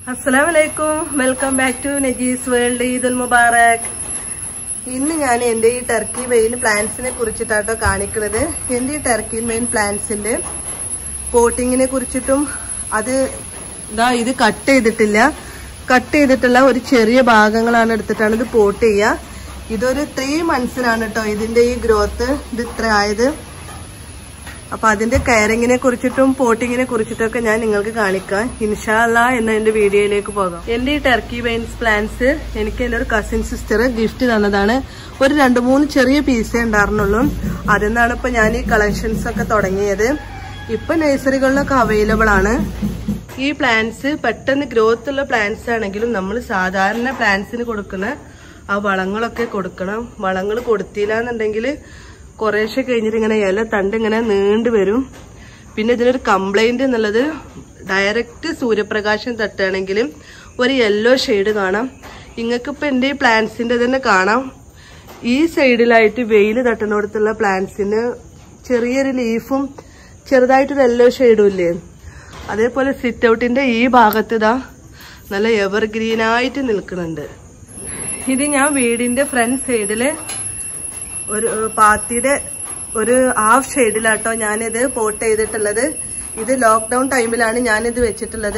Assalamualaikum. Welcome back to Najee's World. Eid al-Mubarak. ഇന്ന് ഞാൻ എൻ്റെ ഈ ടർക്കി വെയിൻ പ്ലാന്റ്സിനെ കുറിച്ചിട്ടാട്ടോ കാണിക്കുന്നത്. എൻ്റെ ഈ ടർക്കി വെയിൻ പ്ലാന്റ്സിന്റെ പോട്ടിങ്ങിനെ കുറിച്ചിട്ടും അത് ഇത് കട്ട് ചെയ്തിട്ടുള്ള ഒരു ചെറിയ ഭാഗങ്ങളാണ് എടുത്തിട്ടാണ് ഇത് പോട്ട് ചെയ്യുക. ഇതൊരു 3 monthsനാണ് കേട്ടോ ഇതിന്റെ ഈ ഗ്രോത്ത് ഇത് ഇത്ര ആയത്. അപ്പൊ അതിന്റെ കെയറിങ്ങിനെ കുറിച്ചിട്ടും പോട്ടിങ്ങിനെ കുറിച്ചിട്ടൊക്കെ ഞാൻ നിങ്ങൾക്ക് കാണിക്കാം. ഇൻഷാ അല്ലാഹ് എന്ന എന്റെ വീഡിയോയിലേക്ക് പോകാം. എന്റെ ഈ ടർക്കി വെയിൻസ് പ്ലാന്റ്സ് എനിക്ക് എന്റെ ഒരു കസിൻ സിസ്റ്റർ ഗിഫ്റ്റ് തന്നതാണ്. ഒരു 2-3 ചെറിയ പീസേ ഉണ്ടായിരുന്നുള്ളൂ. അതിൽ നിന്നാണ് ഇപ്പൊ ഞാൻ ഈ കളക്ഷൻസ് ഒക്കെ തുടങ്ങിയത്. ഇപ്പൊ നഴ്സറികളിലൊക്കെ അവൈലബിൾ ആണ്. ഈ പ്ലാന്റ്സ് പെട്ടെന്ന് ഗ്രോത്ത് ഉള്ള പ്ലാന്റ്സ് ആണെങ്കിലും നമ്മൾ സാധാരണ പ്ലാന്റ്സിന് കൊടുക്കുന്ന ആ വളങ്ങളൊക്കെ കൊടുക്കണം. വളങ്ങൾ കൊടുത്തില്ല എന്നുണ്ടെങ്കിൽ കുറേശ്ശെ കഴിഞ്ഞിട്ട് ഇങ്ങനെ ഇല തണ്ട് ഇങ്ങനെ നീണ്ടു വരും. പിന്നെ ഇതിനൊരു കംപ്ലൈന്റ് എന്നുള്ളത് ഡയറക്റ്റ് സൂര്യപ്രകാശം തട്ടുകയാണെങ്കിലും ഒരു യെല്ലോ ഷെയ്ഡ് കാണാം. ഇങ്ങൾക്കിപ്പോൾ എൻ്റെ ഈ പ്ലാന്റ്സിന്റെ തന്നെ കാണാം. ഈ സൈഡിലായിട്ട് വെയിൽ തട്ടുന്നിടത്തുള്ള പ്ലാന്റ്സിന് ചെറിയൊരു ലീഫും ചെറുതായിട്ടൊരു യെല്ലോ ഷെയ്ഡും ഇല്ലേ. അതേപോലെ സിറ്റ് ഔട്ടിന്റെ ഈ ഭാഗത്ത് ഇതാ നല്ല എവർഗ്രീനായിട്ട് നിൽക്കുന്നുണ്ട്. ഇത് ഞാൻ വീടിന്റെ ഫ്രണ്ട് സൈഡില് ഒരു പാത്തിയുടെ ഒരു ഹാഫ് ഷെയ്ഡിലാട്ടോ ഞാനിത് പോട്ട് ചെയ്തിട്ടുള്ളത്. ഇത് ലോക്ക്ഡൌൺ ടൈമിലാണ് ഞാനിത് വെച്ചിട്ടുള്ളത്.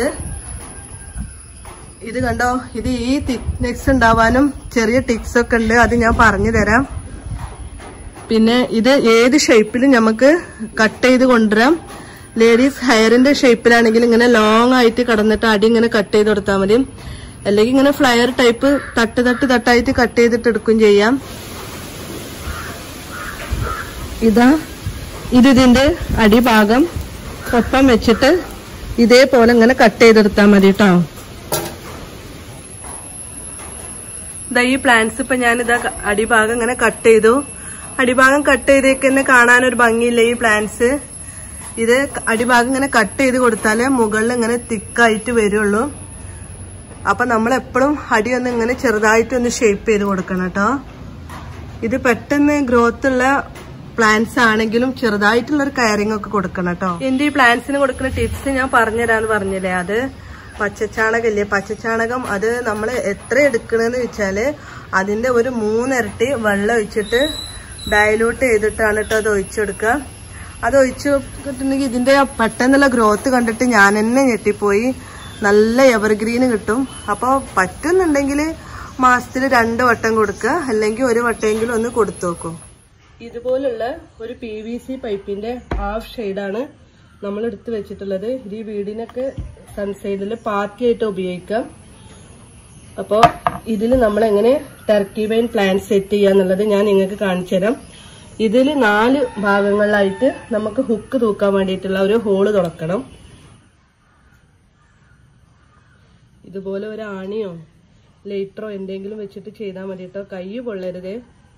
ഇത് കണ്ടോ, ഇത് ഈ തിക്നെസ് ഉണ്ടാവാനും ചെറിയ ടിക്സ് ഒക്കെ ഉണ്ട്. അത് ഞാൻ പറഞ്ഞു തരാം. പിന്നെ ഇത് ഏത് ഷേപ്പിലും നമുക്ക് കട്ട് ചെയ്ത് കൊണ്ടുവരാം. ലേഡീസ് ഹെയറിന്റെ ഷേപ്പിലാണെങ്കിൽ ഇങ്ങനെ ലോങ് ആയിട്ട് കടന്നിട്ട് അടി ഇങ്ങനെ കട്ട് ചെയ്ത് കൊടുത്താൽ മതി. അല്ലെങ്കിൽ ഇങ്ങനെ ഫ്ലയർ ടൈപ്പ് തട്ടായിട്ട് കട്ട് ചെയ്തിട്ട് എടുക്കുകയും ചെയ്യാം. ഇതിന്റെ അടിഭാഗം ഒപ്പം വെച്ചിട്ട് ഇതേപോലെ ഇങ്ങനെ കട്ട് ചെയ്തെടുത്താൽ മതി കേട്ടോ. ഈ പ്ലാന്റ്സ് ഇപ്പൊ ഞാനിതാ അടിഭാഗം ഇങ്ങനെ കട്ട് ചെയ്തു. അടിഭാഗം കട്ട് ചെയ്തേക്ക് തന്നെ കാണാനൊരു ഭംഗിയില്ല ഈ പ്ലാന്റ്സ്. ഇത് അടിഭാഗം ഇങ്ങനെ കട്ട് ചെയ്ത് കൊടുത്താലേ മുകളിൽ ഇങ്ങനെ തിക്കായിട്ട് വരുള്ളൂ. അപ്പൊ നമ്മൾ എപ്പോഴും അടിയൊന്ന് ഇങ്ങനെ ചെറുതായിട്ടൊന്ന് ഷേപ്പ് ചെയ്ത് കൊടുക്കണം കേട്ടോ. ഇത് പെട്ടെന്ന് ഗ്രോത്ത് ഉള്ള പ്ലാന്റ്സ് ആണെങ്കിലും ചെറുതായിട്ടുള്ളൊരു കെയറിംഗ് ഒക്കെ കൊടുക്കണം കേട്ടോ. എന്റെ ഈ പ്ലാന്റ്സിന് കൊടുക്കുന്ന ടിപ്സ് ഞാൻ പറഞ്ഞുതരാന്ന് പറഞ്ഞില്ലേ. അത് പച്ചച്ചാണകല്ലേ, പച്ചച്ചാണകം അത് നമ്മൾ എത്ര എടുക്കണെന്ന് വെച്ചാല് അതിന്റെ ഒരു 3 ഇരട്ടി വെള്ളം ഒഴിച്ചിട്ട് ഡയലൂട്ട് ചെയ്തിട്ടാണ് കേട്ടോ അത് ഒഴിച്ചെടുക്കുക. അത് ഒഴിച്ചിട്ടുണ്ടെങ്കിൽ ഇതിന്റെ പെട്ടെന്നുള്ള ഗ്രോത്ത് കണ്ടിട്ട് ഞാൻ തന്നെ ഞെട്ടിപ്പോയി. നല്ല എവർഗ്രീന് കിട്ടും. അപ്പോൾ പറ്റുന്നുണ്ടെങ്കിൽ മാസത്തിൽ 2 വട്ടം കൊടുക്കുക, അല്ലെങ്കിൽ 1 വട്ടമെങ്കിലും ഒന്ന് കൊടുത്തു നോക്കും. ഇതുപോലുള്ള ഒരു PVC പൈപ്പിന്റെ ഹാഫ് ഷെയ്ഡാണ് നമ്മൾ എടുത്ത് വെച്ചിട്ടുള്ളത്. ഇത് ഈ വീടിനൊക്കെ സൺസൈഡിൽ പാത്തിയായിട്ട് ഉപയോഗിക്കാം. അപ്പോൾ ഇതിൽ നമ്മൾ എങ്ങനെ ടർക്കി വെയിൻ പ്ലാന്റ് സെറ്റ് ചെയ്യാന്നുള്ളത് ഞാൻ നിങ്ങൾക്ക് കാണിച്ചു തരാം. ഇതിൽ 4 ഭാഗങ്ങളിലായിട്ട് നമുക്ക് ഹുക്ക് തൂക്കാൻ വേണ്ടിയിട്ടുള്ള ഒരു ഹോള് തുറക്കണം. ഇതുപോലെ ഒരു ആണിയോ ലൈറ്ററോ എന്തെങ്കിലും വെച്ചിട്ട് ചെയ്താൽ മതി കേട്ടോ. കൈ പൊള്ളരുത്.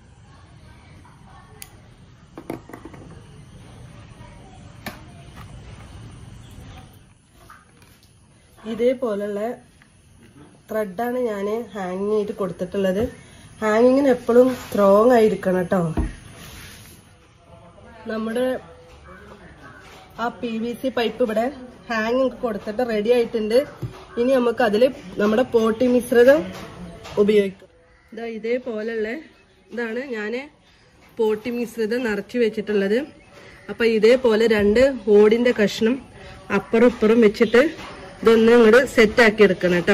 ഇതേപോലുള്ള ത്രെഡാണ് ഞാൻ ഹാങ്ങിങ് ചെയ്ത് കൊടുത്തിട്ടുള്ളത്. ഹാങ്ങിങ്ങിന് എപ്പോഴും സ്ട്രോങ് ആയിരിക്കണം കേട്ടോ. നമ്മുടെ ആ PVC പൈപ്പ് ഇവിടെ ഹാങ്ങിങ് കൊടുത്തിട്ട് റെഡി ആയിട്ടുണ്ട്. ഇനി നമുക്ക് അതിൽ നമ്മുടെ പോട്ടി മിശ്രിതം ഉപയോഗിക്കാം. ഇതേപോലുള്ള ഇതാണ് ഞാൻ പോട്ടി മിശ്രിതം നിറച്ച് വെച്ചിട്ടുള്ളത്. അപ്പൊ ഇതേപോലെ 2 ഓടിന്റെ കഷ്ണം അപ്പുറം ഇപ്പുറം വെച്ചിട്ട് ഇതൊന്ന് ഇങ്ങോട്ട് സെറ്റ് ആക്കി എടുക്കണം കേട്ടോ.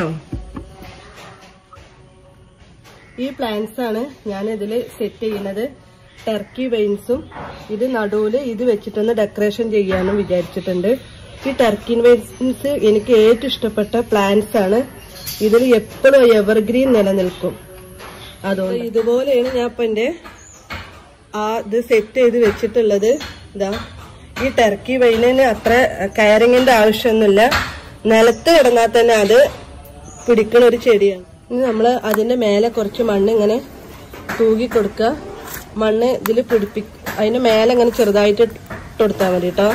ഈ പ്ലാന്റ്സ് ആണ് ഞാൻ ഇതിൽ സെറ്റ് ചെയ്യുന്നത്. ടർക്കി വെയിൻസും ഇത് നടുവില് ഇത് വെച്ചിട്ടൊന്ന് ഡെക്കറേഷൻ ചെയ്യാനും വിചാരിച്ചിട്ടുണ്ട്. ഈ ടർക്കി വെയിൻസ് എനിക്ക് ഏറ്റവും ഇഷ്ടപ്പെട്ട പ്ലാന്റ്സ് ആണ്. ഇതിൽ എപ്പോഴും എവർഗ്രീൻ നിലനിൽക്കും. അതുകൊണ്ട് ഇതുപോലെയാണ് ഞാൻ ഇപ്പൊ എന്റെ ഇത് സെറ്റ് ചെയ്ത് വെച്ചിട്ടുള്ളത്. ഈ ടർക്കി വെയിനിന് അത്ര കെയറിങ്ങിന്റെ ആവശ്യമൊന്നുമില്ല. നിലത്ത് കിടന്നാൽ തന്നെ അത് പിടിക്കുന്ന ഒരു ചെടിയാണ്. ഇനി നമ്മൾ അതിന്റെ മേലെ കുറച്ച് മണ്ണ് ഇങ്ങനെ തൂകി കൊടുക്കുക. മണ്ണ് ഇതിൽ അതിന്റെ മേലെ ഇങ്ങനെ ചെറുതായിട്ട് ഇട്ടുകൊടുത്താൽ മതി കേട്ടോ.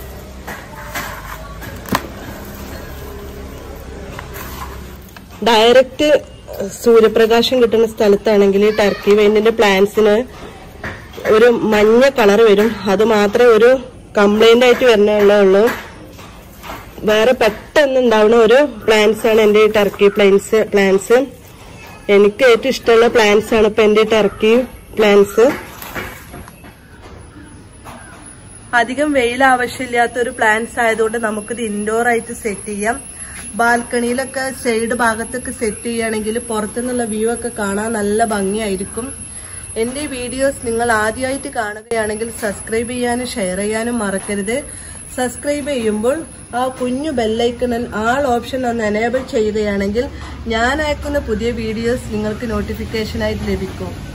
ഡയറക്റ്റ് സൂര്യപ്രകാശം കിട്ടുന്ന സ്ഥലത്താണെങ്കിൽ ടർക്കി വെയിനിന്റെ പ്ലാന്റ്സിന് ഒരു മഞ്ഞ കളർ വരും. അത് മാത്രമേ ഒരു കംപ്ലൈന്റ് ആയിട്ട് വരുന്നുള്ളൂ. വേറെ പെട്ടെന്ന് ഉണ്ടാവുന്ന ഒരു പ്ലാന്റ്സ് ആണ് എന്റെ ഈ ടർക്കി പ്ലാന്റ്സ്. എനിക്ക് ഏറ്റവും ഇഷ്ടമുള്ള പ്ലാന്റ്സ് ആണ് ഇപ്പൊ എന്റെ ടർക്കി പ്ലാന്റ്സ്. അധികം വെയിൽ ആവശ്യമില്ലാത്ത ഒരു പ്ലാന്റ്സ് ആയതുകൊണ്ട് നമുക്കിത് ഇൻഡോർ ആയിട്ട് സെറ്റ് ചെയ്യാം. ബാൽക്കണിയിലൊക്കെ സൈഡ് ഭാഗത്തൊക്കെ സെറ്റ് ചെയ്യുകയാണെങ്കിൽ പുറത്തുനിന്നുള്ള വ്യൂ ഒക്കെ കാണാൻ നല്ല ഭംഗിയായിരിക്കും. എന്റെ വീഡിയോസ് നിങ്ങൾ ആദ്യമായിട്ട് കാണുകയാണെങ്കിൽ സബ്സ്ക്രൈബ് ചെയ്യാനും ഷെയർ ചെയ്യാനും മറക്കരുത്. സബ്സ്ക്രൈബ് ചെയ്യുമ്പോൾ ആ കുഞ്ഞു ബെല്ലൈക്കണിൽ ആൾ ഓപ്ഷൻ ഒന്ന് എനേബിൾ ചെയ്യുകയാണെങ്കിൽ ഞാൻ അയക്കുന്ന പുതിയ വീഡിയോസ് നിങ്ങൾക്ക് നോട്ടിഫിക്കേഷനായിട്ട് ലഭിക്കും.